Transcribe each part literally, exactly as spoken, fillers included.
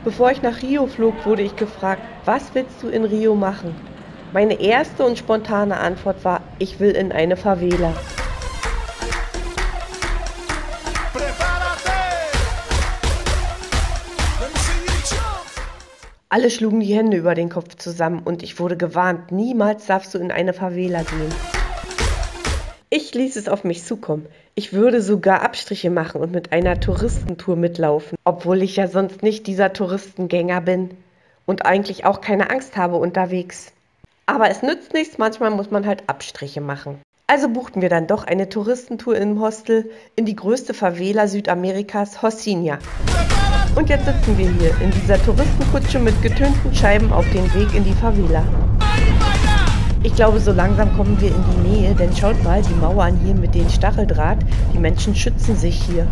Bevor ich nach Rio flog, wurde ich gefragt, was willst du in Rio machen? Meine erste und spontane Antwort war, ich will in eine Favela. Alle schlugen die Hände über den Kopf zusammen und ich wurde gewarnt, niemals darfst du in eine Favela gehen. Ich ließ es auf mich zukommen. Ich würde sogar Abstriche machen und mit einer Touristentour mitlaufen, obwohl ich ja sonst nicht dieser Touristengänger bin und eigentlich auch keine Angst habe unterwegs. Aber es nützt nichts, manchmal muss man halt Abstriche machen. Also buchten wir dann doch eine Touristentour im Hostel in die größte Favela Südamerikas, Rocinha. Und jetzt sitzen wir hier in dieser Touristenkutsche mit getönten Scheiben auf dem Weg in die Favela. Ich glaube, so langsam kommen wir in die Nähe, denn schaut mal, die Mauern hier mit dem Stacheldraht, die Menschen schützen sich hier.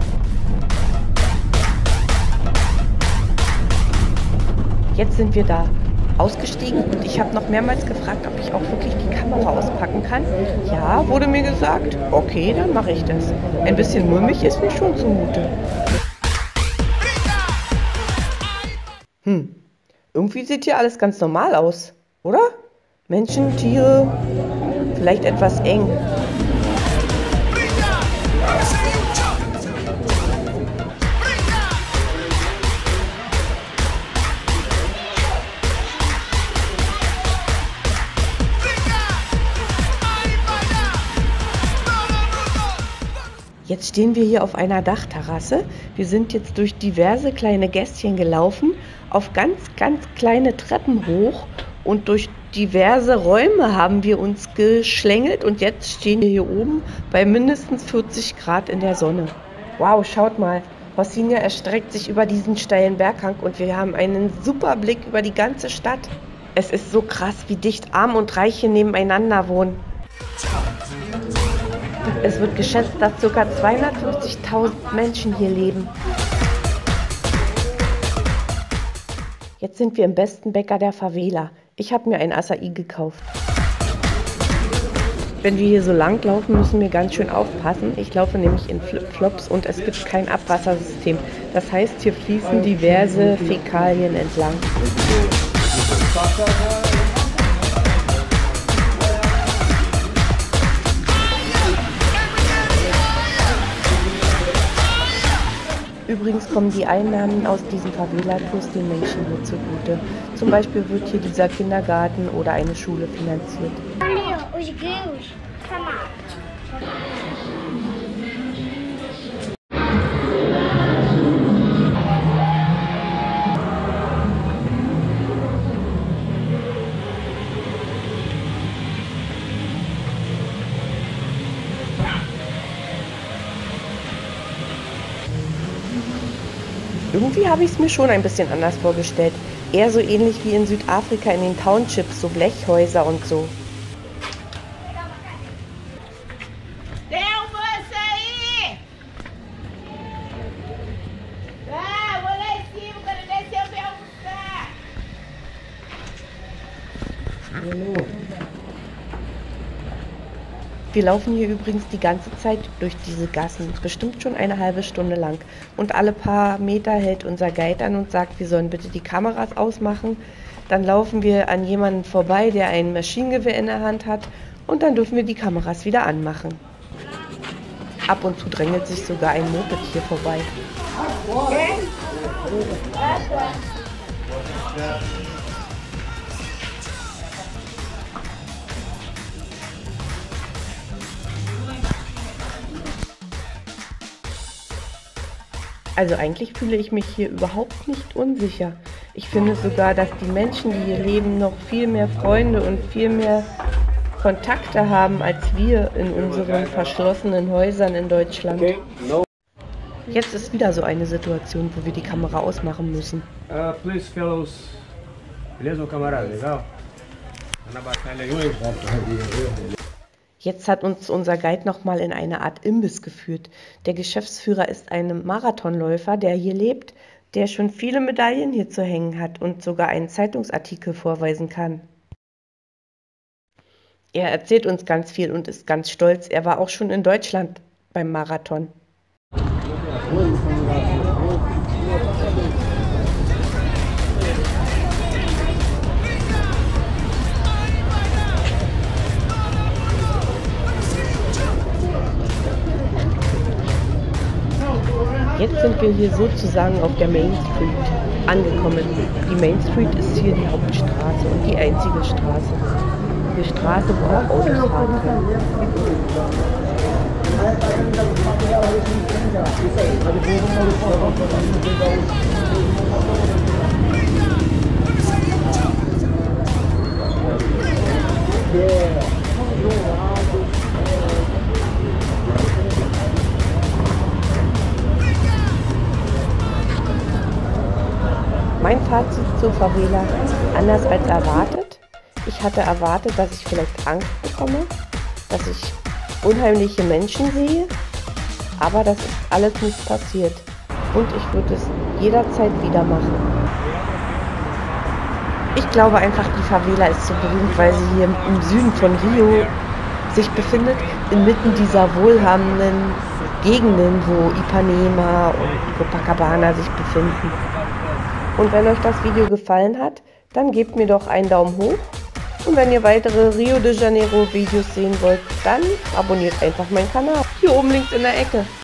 Jetzt sind wir da ausgestiegen und ich habe noch mehrmals gefragt, ob ich auch wirklich die Kamera auspacken kann. Ja, wurde mir gesagt. Okay, dann mache ich das. Ein bisschen mulmig ist mir schon zumute. Hm, irgendwie sieht hier alles ganz normal aus, oder? Menschen, Tiere, vielleicht etwas eng. Jetzt stehen wir hier auf einer Dachterrasse. Wir sind jetzt durch diverse kleine Gässchen gelaufen, auf ganz, ganz kleine Treppen hoch und durch diverse Räume haben wir uns geschlängelt und jetzt stehen wir hier oben bei mindestens vierzig Grad in der Sonne. Wow, schaut mal, Rocinha erstreckt sich über diesen steilen Berghang und wir haben einen super Blick über die ganze Stadt. Es ist so krass, wie dicht Arm und Reich hier nebeneinander wohnen. Es wird geschätzt, dass ca. zweihundertfünfzigtausend Menschen hier leben. Jetzt sind wir im besten Bäcker der Favela. Ich habe mir ein Acai gekauft. Wenn wir hier so lang laufen, müssen wir ganz schön aufpassen. Ich laufe nämlich in Flipflops und es gibt kein Abwassersystem. Das heißt, hier fließen diverse Fäkalien entlang. Übrigens kommen die Einnahmen aus diesen Favela-Tours den Menschen hier zugute. Zum Beispiel wird hier dieser Kindergarten oder eine Schule finanziert. Irgendwie habe ich es mir schon ein bisschen anders vorgestellt. Eher so ähnlich wie in Südafrika in den Townships, so Blechhäuser und so. Wir laufen hier übrigens die ganze Zeit durch diese Gassen, bestimmt schon eine halbe Stunde lang. Und alle paar Meter hält unser Guide an und sagt, wir sollen bitte die Kameras ausmachen. Dann laufen wir an jemanden vorbei, der ein Maschinengewehr in der Hand hat und dann dürfen wir die Kameras wieder anmachen. Ab und zu drängelt sich sogar ein Moped hier vorbei. Also eigentlich fühle ich mich hier überhaupt nicht unsicher. Ich finde sogar, dass die Menschen, die hier leben, noch viel mehr Freunde und viel mehr Kontakte haben als wir in unseren verschlossenen Häusern in Deutschland. Jetzt ist wieder so eine Situation, wo wir die Kamera ausmachen müssen. Uh, please, fellows. Beleza, camarada? Legal? Na batalha aí. Jetzt hat uns unser Guide nochmal in eine Art Imbiss geführt. Der Geschäftsführer ist ein Marathonläufer, der hier lebt, der schon viele Medaillen hier zu hängen hat und sogar einen Zeitungsartikel vorweisen kann. Er erzählt uns ganz viel und ist ganz stolz. Er war auch schon in Deutschland beim Marathon. stecke hier sozusagen auf der Main Street angekommen. Die Main Street ist hier die Hauptstraße und die einzige Straße. Die Straße, wo auch Autos fahren können. Mein Fazit zur Favela, anders als erwartet. Ich hatte erwartet, dass ich vielleicht Angst bekomme, dass ich unheimliche Menschen sehe, aber das ist alles nicht passiert. Und ich würde es jederzeit wieder machen. Ich glaube einfach, die Favela ist so berühmt, weil sie hier im Süden von Rio sich befindet, inmitten dieser wohlhabenden Gegenden, wo Ipanema und Copacabana sich befinden. Und wenn euch das Video gefallen hat, dann gebt mir doch einen Daumen hoch. Und wenn ihr weitere Rio de Janeiro Videos sehen wollt, dann abonniert einfach meinen Kanal. Hier oben links in der Ecke.